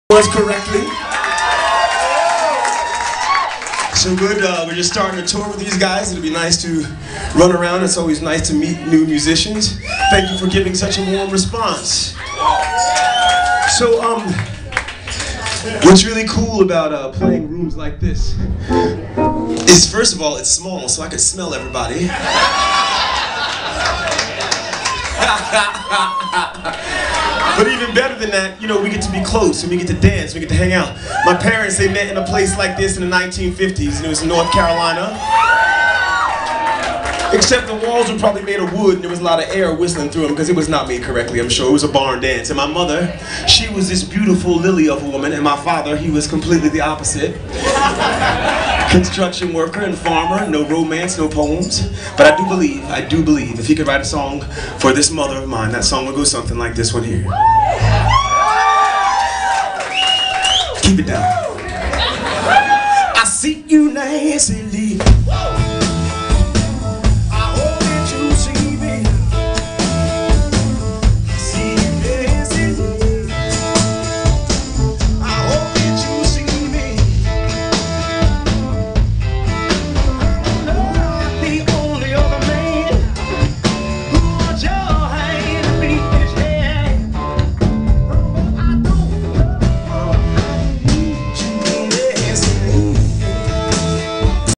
Was correctly. So good, we're just starting a tour with these guys. It'll be nice to run around. It's always nice to meet new musicians. Thank you for giving such a warm response. So, what's really cool about playing rooms like this is, first of all, it's small, so I can smell everybody. But even better than that, you know, we get to be close and we get to dance, we get to hang out. My parents, they met in a place like this in the 1950s, and it was in North Carolina. Except the walls were probably made of wood and there was a lot of air whistling through them because it was not made correctly, I'm sure. It was a barn dance. And my mother, she was this beautiful lily of a woman, and my father, he was completely the opposite. Construction worker and farmer, no romance, no poems. But I do believe, if he could write a song for this mother of mine, that song would go something like this one here. Keep it down. I see you, Nancy Lee.